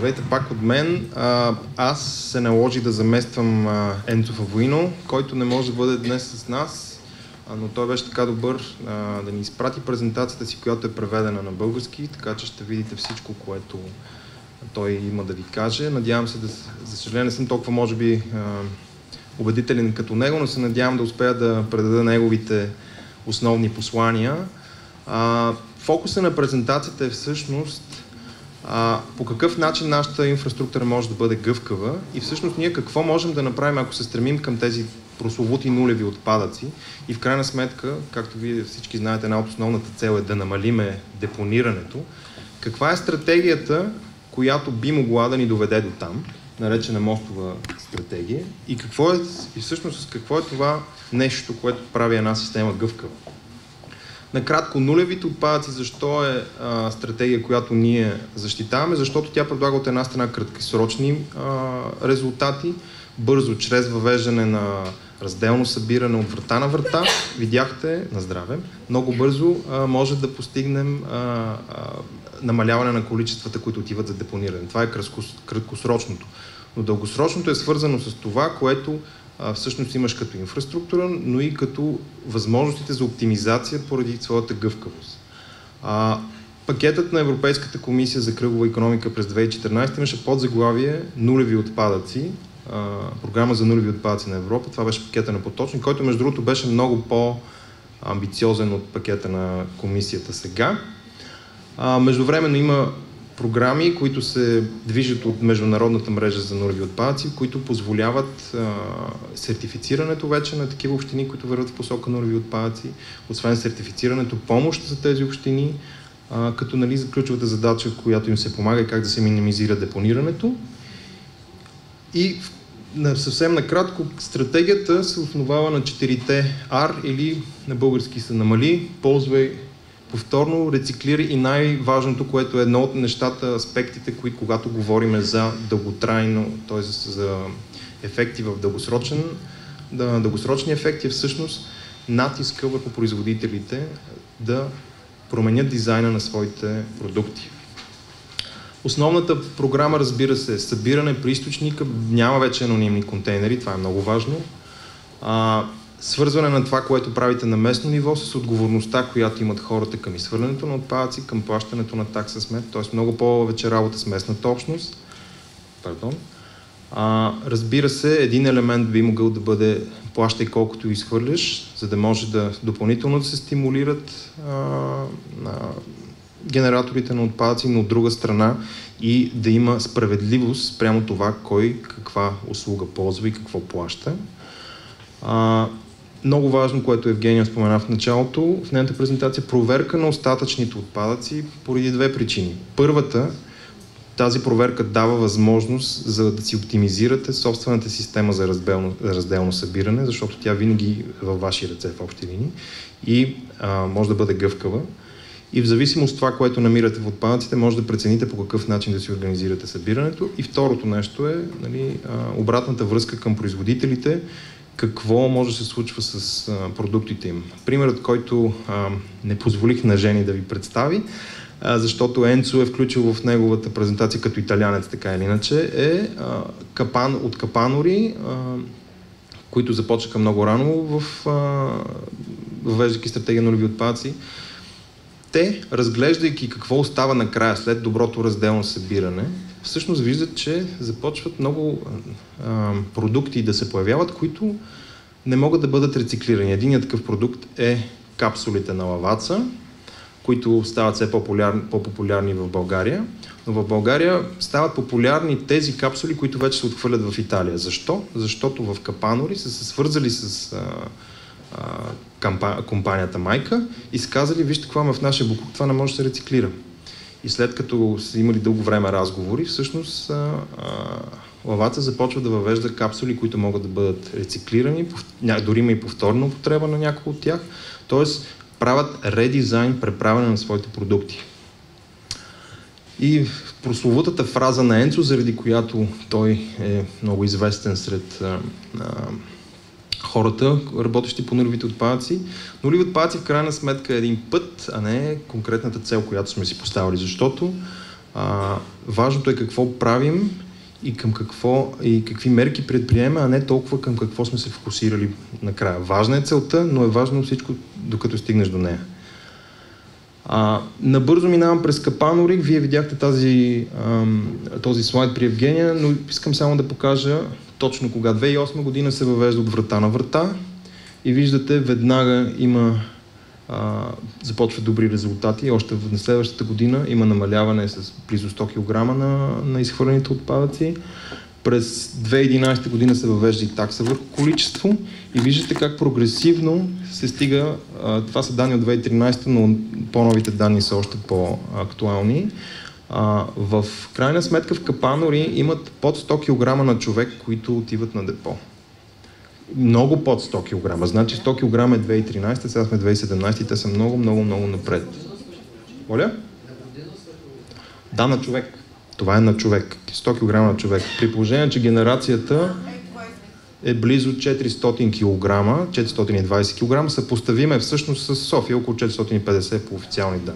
Здравейте пак от мен. Аз се наложих да замествам Енцо Фавуино, който не може да бъде днес с нас, но той беше така добър да ни изпрати презентацията си, която е преведена на български, така че ще видите всичко, което той има да ви каже. Надявам се за съжаление не съм толкова, може би, убедителен като него, но се надявам да успея да предада неговите основни послания. Фокуса на презентацията е всъщност по какъв начин нашата инфраструктура може да бъде гъвкава и всъщност ние какво можем да направим, ако се стремим към тези прословути нулеви отпадъци и в крайна сметка, както вие всички знаете, една от основната цел е да намалиме депонирането. Каква е стратегията, която би могла да ни доведе до там, наречена мостова стратегия, и всъщност какво е това нещо, което прави една система гъвкава? Накратко, нулевите отпадъци, защо е стратегия, която ние защитаваме? Защото тя предлага от една страна краткосрочни резултати, бързо, чрез въвеждане на разделно събиране от врата на врата. Видяхте, на здраве, много бързо може да постигнем намаляване на количествата, които отиват за депониране. Това е краткосрочното. Но дългосрочното е свързано с това, което всъщност имаш като инфраструктура, но и като възможностите за оптимизация поради своята гъвкавост. Пакетът на Европейската комисия за кръгова икономика през 2014 имаше подзаглавие нулеви отпадъци, програма за нулеви отпадъци на Европа. Това беше пакета на Поточник, който между другото беше много по-амбициозен от пакета на комисията сега. Междувременно има програми, които се движат от международната мрежа за нулеви отпадъци, които позволяват сертифицирането вече на такива общини, които върват в посока нулеви отпадъци. Освен сертифицирането, помощ за тези общини, като за ключовата задача, която им се помага и как да се минимизира депонирането. И съвсем накратко, стратегията се основава на 4-те R, или на български се намали, ползвай, повторно, рециклира и най-важното, което е едно от нещата, аспектите, които когато говорим за дълготрайно, т.е. за ефекти в дългосрочни ефекти, е всъщност натиска върху производителите да променят дизайна на своите продукти. Основната програма, разбира се, е събиране при източника, няма вече анонимни контейнери, това е много важно. Свързване на това, което правите на местно ниво с отговорността, която имат хората към изхвърлянето на отпадъци, към плащането на такса смет, т.е. много повече работа с местната общност. Разбира се, един елемент би могъл да бъде плащай колкото изхвърляш, за да може допълнително да се стимулират генераторите на отпадъци, но от друга страна и да има справедливост спрямо това кой каква услуга ползва и какво плаща. Много важно, което Евгения спомена в началото, в нейната презентация, проверка на остатъчните отпадъци поради две причини. Първата, тази проверка дава възможност за да си оптимизирате собствената система за разделно събиране, защото тя винаги е във ваши ръце в общи линии и може да бъде гъвкава. И в зависимост от това, което намирате в отпадъците, може да прецените по какъв начин да си организирате събирането. И второто нещо е обратната връзка към производителите, какво може да се случва с продуктите им. Примерът, който не позволих на Жени да ви представи, защото Енцо е включил в неговата презентация като италянец, така или иначе, е от капанори, които започнаха много рано въвеждайки стратегия нулеви отпадъци. Те, разглеждайки какво остава накрая след доброто разделно събиране, всъщност виждат, че започват много продукти да се появяват, които не могат да бъдат рециклирани. Единият такъв продукт е капсулите на лаваца, които стават все по-популярни в България. Но в България стават популярни тези капсули, които вече се отхвърлят в Италия. Защо? Защото в Капанори са се свързали с компанията майка и са казали, вижте какво в нашия буклук, това не може да се рециклира. И след като са имали дълго време разговори, всъщност лаваца започва да въвежда капсули, които могат да бъдат рециклирани, дори има и повторна употреба на някои от тях, т.е. правят редизайн, преправяне на своите продукти. И прословутата фраза на Енцо, заради която той е много известен сред хората, работещи по нулевите отпадъци. Нулеви отпадъци в крайна сметка е един път, а не конкретната цел, която сме си поставили, защото Важното е какво правим и към какво и какви мерки предприема, а не толкова към какво сме се фокусирали накрая. Важна е целта, но е важно всичко, докато стигнеш до нея. Набързо минавам през Капанорик. Вие видяхте този слайд при Евгения, но искам само да покажа точно кога. 2008 година се въвежда от врата на врата и виждате, веднага започват добри резултати. Още на следващата година има намаляване с близо 100 кг на изхвърлените отпадъци. През 2011 година се въвежда и такса върху количество и виждате как прогресивно се стига. Това са данни от 2013, но по-новите данни са още по-актуални. В крайна сметка в Капанори имат под 100 кг на човек, които отиват на депо. Много под 100 кг. Значи 100 кг е 2013, сега сме 2017 и те са много, много, много напред. Моля? Да, на човек. Това е на човек. 100 кг на човек. При положение, че генерацията е близо 400 кг, 420 кг, съпоставиме всъщност с София, около 450 по официални данни.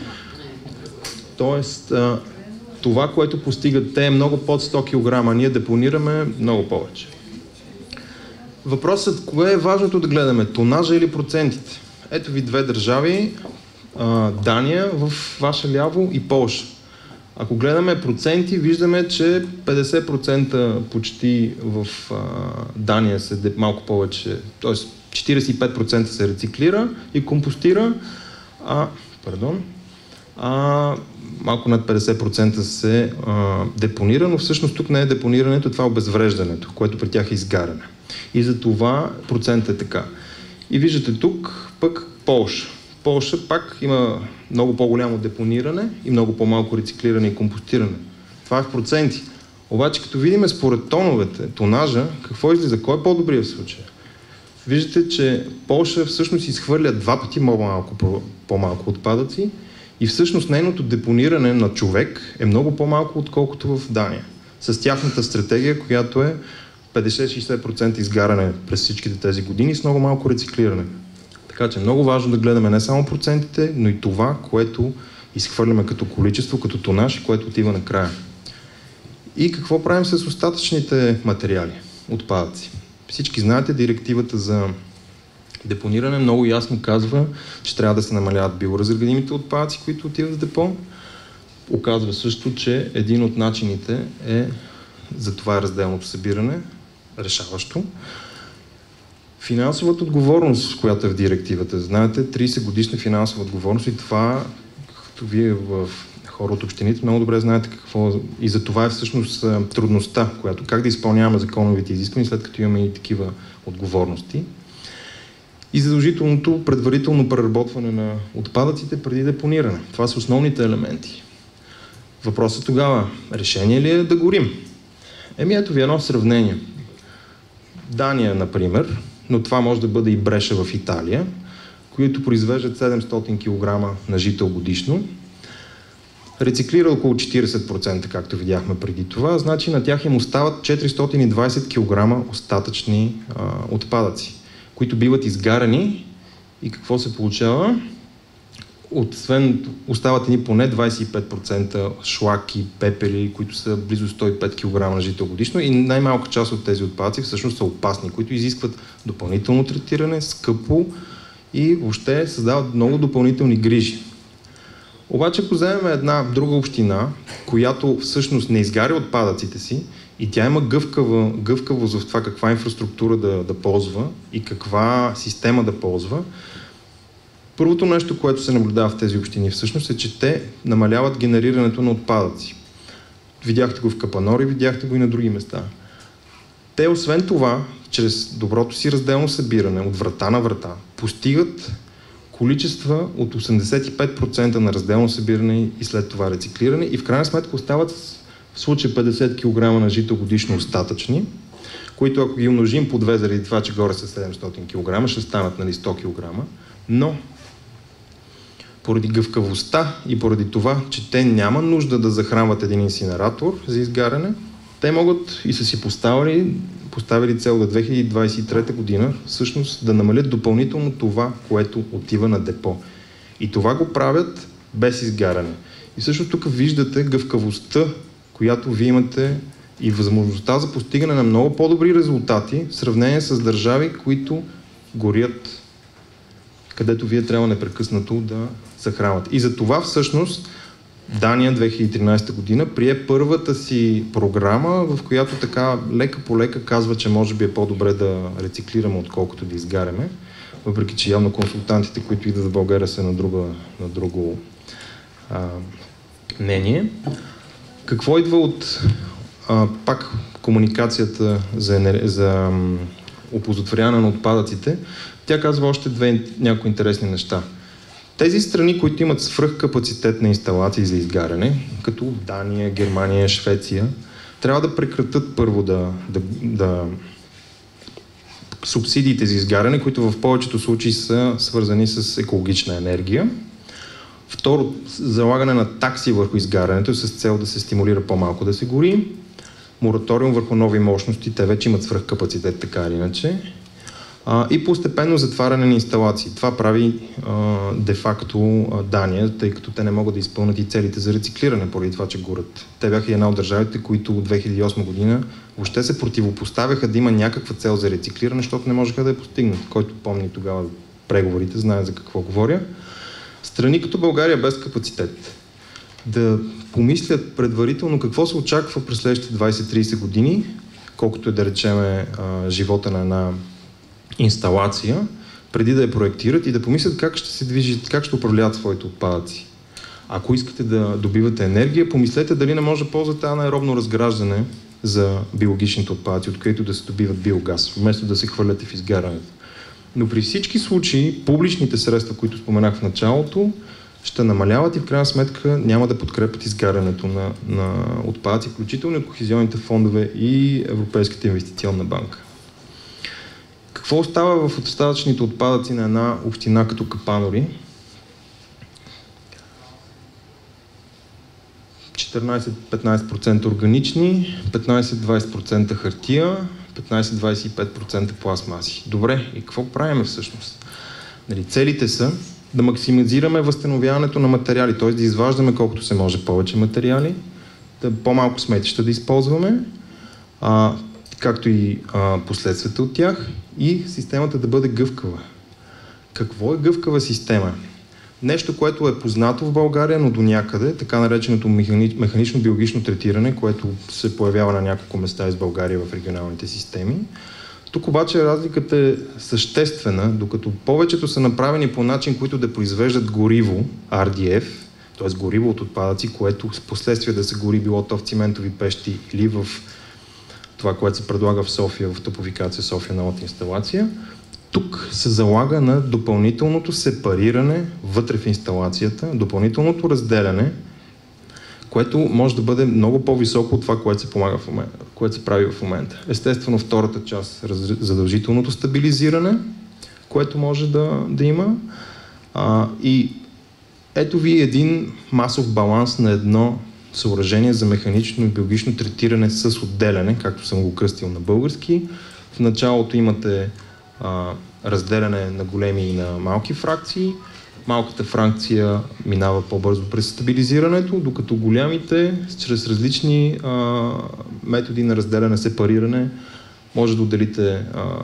Тоест, това, което постигат те е много под 100 кг, а ние депонираме много повече. Въпросът, кое е важното да гледаме? Тонажа или процентите? Ето ви две държави, Дания в ваше ляво и Полша. Ако гледаме проценти, виждаме, че 50% почти в Дания се малко повече, т.е. 45% се рециклира и компостира, малко над 50% се депонира, но всъщност тук не е депонирането, това е обезвреждането, което при тях е изгаряне. И за това процентът е така. И виждате тук пък Полша. Полша пак има много по-голямо депониране и много по-малко рециклиране и компостиране. Това е в проценти. Обаче като видим според тоновете, тонажа, какво излиза? Кой е по-добрият в случая? Виждате, че Полша всъщност изхвърля 2 пъти по-малко отпадъци и всъщност нейното депониране на човек е много по-малко, отколкото в Дания. С тяхната стратегия, която е 50-60% изгаряне през всичките тези години с много малко рециклиране. Така че е много важно да гледаме не само процентите, но и това, което изхвърляме като количество, като тонаж и което отива накрая. И какво правим с остатъчните материали, отпадъци? Всички знаете, директивата за депониране много ясно казва, че трябва да се намаляват биоразградимите отпадъци, които отиват в депо. Оказва също, че един от начините е за това е разделното събиране, решаващо. Финансовата отговорност, която е в директивата. Знаете, 30 годишна финансова отговорност и това, като вие в хора от общините много добре знаете какво и за това е всъщност трудността, която как да изпълняваме законовите изисквания, след като имаме и такива отговорности. И задължителното предварително преработване на отпадъците преди депониране. Това са основните елементи. Въпросът тогава, решение ли е да горим? Ето ви едно сравнение. Дания, например, но това може да бъде и Бреша в Италия, които произвеждат 700 кг на жител годишно. Рециклира около 40%, както видяхме преди това, значи на тях им остават 420 кг остатъчни отпадъци, които биват изгарани и какво се получава? Освен остават ни поне 25% шлаки, пепели, които са близо 105 кг на жител годишно и най-малка част от тези отпадъци всъщност са опасни, които изискват допълнително третиране, скъпо и въобще създават много допълнителни грижи. Обаче, ако вземем една друга община, която всъщност не изгаря отпадъците си и тя има гъвкавост в това каква инфраструктура да ползва и каква система да ползва, първото нещо, което се наблюдава в тези общини всъщност е, че те намаляват генерирането на отпадъци. Видяхте го в Капанори, видяхте го и на други места. Те, освен това, чрез доброто си разделно събиране от врата на врата, постигат количества от 85% на разделно събиране и след това рециклиране и в крайна сметка остават в случай 50 кг на жител годишно остатъчни, които ако ги умножим по 2 заради това, че горе са 700 кг, ще станат 100 кг, но поради гъвкавостта и поради това, че те няма нужда да захранват един инсинератор за изгаряне, те могат и са си поставили цел до 2023 година всъщност да намалят допълнително това, което отива на депо. И това го правят без изгаряне. И също тук виждате гъвкавостта, която вие имате и възможността за постигане на много по-добри резултати в сравнение с държави, които горят, където вие трябва непрекъснато да захранвате. И за това всъщност Дания 2013 година прие първата си програма, в която така лека по лека казва, че може би е по-добре да рециклираме, отколкото да изгаряме. Въпреки че явно консултантите, които идват в България, са на друго мнение. Какво идва от пак комуникацията за оползотворяване на отпадъците? Тя казва още някои интересни неща. Тези страни, които имат свръхкапацитет на инсталации за изгаряне, като Дания, Германия, Швеция, трябва да прекратят първо да субсидиите за изгаряне, които в повечето случаи са свързани с екологична енергия. Второ, залагане на такси върху изгарянето с цел да се стимулира по-малко да се гори. Мораториум върху нови мощности, те вече имат свръхкапацитет, така или иначе. И постепенно затваряне на инсталации. Това прави де-факто Дания, тъй като те не могат да изпълнят и целите за рециклиране, поради това, че горят. Те бяха една от държавите, които от 2008 година въобще се противопоставяха да има някаква цел за рециклиране, защото не можеха да я постигнат. Който помни тогава преговорите, знае за какво говоря. Страни като България без капацитет да помислят предварително какво се очаква през следващите 20-30 години, колкото е да речеме живота на една инсталация, преди да я проектират и да помислят как ще се движат, как ще управляват своите отпадъци. Ако искате да добивате енергия, помислете дали не може да ползвате анаеробно разграждане за биологичните отпадъци, откъдето да се добиват биогаз, вместо да се хвърляте в изгарянето. Но при всички случаи, публичните средства, които споменах в началото, ще намаляват и в крайна сметка няма да подкрепят изгарянето на отпадъци, включително и кохезионните фондове и Европейската инвестиционна банка. Какво остава в остатъчните отпадъци на една община като Капанори? 14-15% органични, 15-20% хартия, 15-25% пластмаси. Добре, и какво правим всъщност? Целите са да максимизираме възстановяването на материали, т.е. да изваждаме колкото се може повече материали, да по-малко сметища да използваме, както и последствията от тях, и системата да бъде гъвкава. Какво е гъвкава система? Нещо, което е познато в България, но до някъде, така нареченото механично биологично третиране, което се появява на няколко места из България в регионалните системи. Тук обаче разликата е съществена, докато повечето са направени по начин, които да произвеждат гориво, RDF, т.е. гориво от отпадъци, което с последствие да се гори било то в циментови пещи или в това, което се предлага в София, в Топлофикация София, новата инсталация. Тук се залага на допълнителното сепариране вътре в инсталацията, допълнителното разделяне, което може да бъде много по-високо от това, което се прави в момента. Естествено, втората част, задължителното стабилизиране, което може да има. И ето ви един масов баланс на едно съоръжение за механично и биологично третиране с отделяне, както съм го кръстил на български. В началото имате разделяне на големи и на малки фракции. Малката фракция минава по-бързо през стабилизирането, докато голямите, чрез различни методи на разделяне, сепариране, може да отделите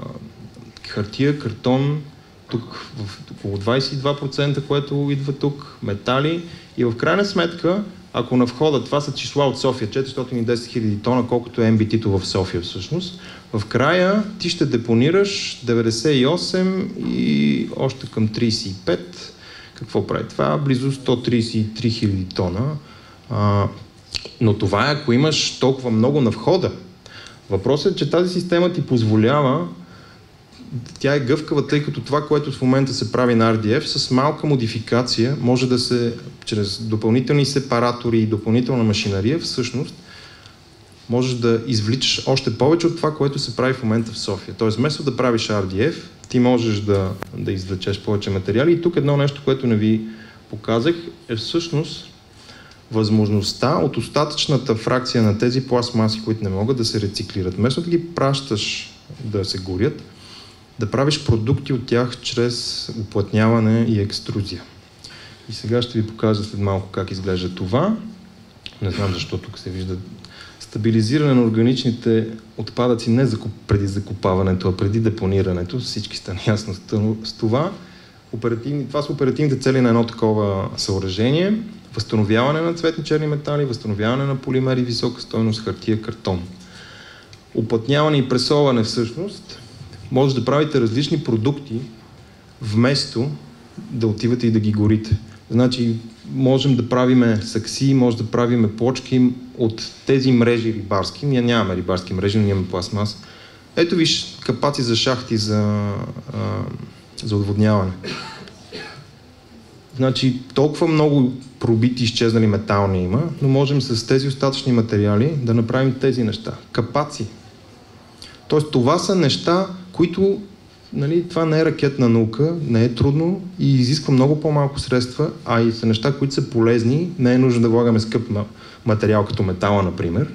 хартия, картон, тук в около 22%, което идва тук, метали, и в крайна сметка, ако на входа, това са числа от София, 410 000 тона, колкото е МБТ-то в София всъщност, в края ти ще депонираш 98 и още към 35. Какво прави? Това близо 133 000 тона. Но това е, ако имаш толкова много на входа. Въпросът е, че тази система ти позволява, тя е гъвкава, тъй като това, което в момента се прави на RDF, с малка модификация може да се, чрез допълнителни сепаратори и допълнителна машинария, всъщност, можеш да извличаш още повече от това, което се прави в момента в София. Тоест, вместо да правиш RDF, ти можеш да извлечеш повече материали. И тук едно нещо, което не ви показах, е всъщност възможността от остатъчната фракция на тези пластмаси, които не могат да се рециклират, вместо да ги пращаш да се горят, да правиш продукти от тях чрез уплътняване и екструзия. И сега ще ви покажа след малко как изглежда това. Не знам защо тук се вижда. Стабилизиране на органичните отпадъци не преди закопаването, а преди депонирането. Всички сте наясно с това. Това са оперативните цели на едно такова съоръжение. Възстановяване на цветни черни метали, възстановяване на полимери, висока стойност, хартия, картон. Уплътняване и пресоване всъщност може да правите различни продукти, вместо да отивате и да ги горите. Значи можем да правиме сакси, може да правиме плочки от тези мрежи рибарски. Ние нямаме рибарски мрежи, но имаме пластмас. Ето виж капаци за шахти за отводняване. Значи толкова много пробити изчезнали метални има, но можем с тези остатъчни материали да направим тези неща. Капаци. Тоест това са неща, които това не е ракетна наука, не е трудно и изисква много по-малко средства, а и са неща, които са полезни. Не е нужно да влагаме скъп материал, като метала, например.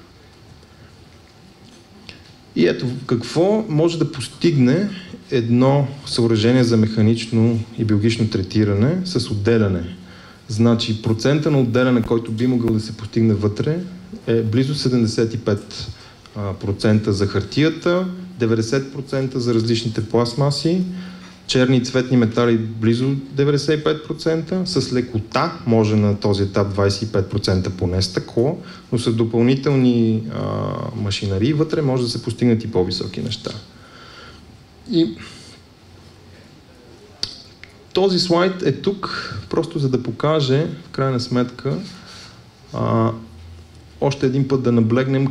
И ето какво може да постигне едно съоръжение за механично и биологично третиране с отделяне. Значи процента на отделяне, който би могъл да се постигне вътре, е близо 75% за хартията, 90% за различните пластмаси, черни и цветни метали близо 95%, с лекота може на този етап 25% поне стъкло, но с допълнителни машинарии вътре може да се постигнат и по-високи неща. И този слайд е тук просто за да покаже, в крайна сметка, още един път да наблегнем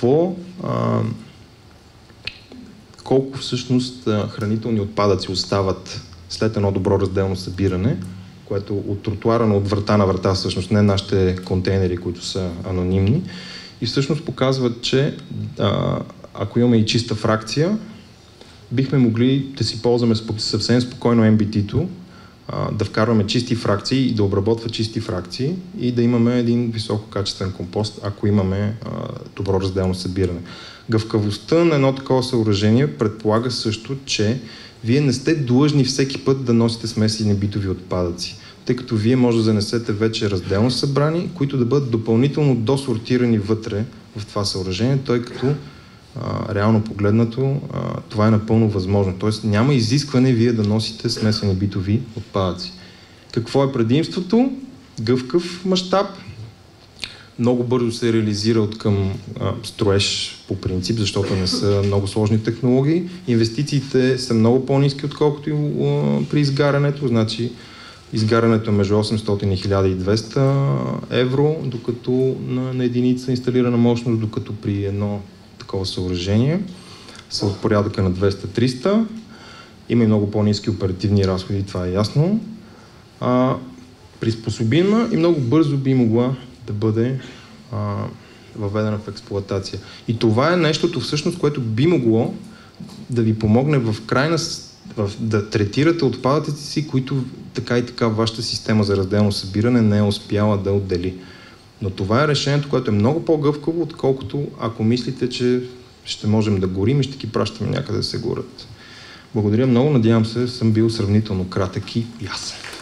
колко всъщност хранителни отпадъци остават след едно добро разделно събиране, което от тротуара, но от врата на врата всъщност, не нашите контейнери, които са анонимни. И всъщност показват, че ако имаме и чиста фракция, бихме могли да си ползваме съвсем спокойно MBT-то, да вкарваме чисти фракции и да обработва чисти фракции и да имаме един висококачествен компост, ако имаме добро разделно събиране. Гъвкавостта на едно такова съоръжение предполага също, че вие не сте длъжни всеки път да носите смесени битови отпадъци, тъй като вие може да занесете вече разделно събрани, които да бъдат допълнително досортирани вътре в това съоръжение, тъй като реално погледнато това е напълно възможно. Тоест няма изискване вие да носите смесени битови отпадъци. Какво е предимството? Гъвкав мащаб. Много бързо се реализира от към строеж по принцип, защото не са много сложни технологии. Инвестициите са много по-ниски, отколкото и при изгарянето. Значи изгарянето е между 800 и 1200 евро, докато на единица инсталирана мощност, докато при едно такова съоръжение са от порядъка на 200-300. Има и много по-ниски оперативни разходи, това е ясно. Приспособима и много бързо би могла да бъде въведена в експлоатация. И това е нещото всъщност, което би могло да ви помогне да третирате отпадъците си, които така и така вашата система за разделно събиране не е успяла да отдели. Но това е решението, което е много по-гъвкаво, отколкото ако мислите, че ще можем да горим и ще ги пращаме някъде да се горят. Благодаря много, надявам се, съм бил сравнително кратък и ясен.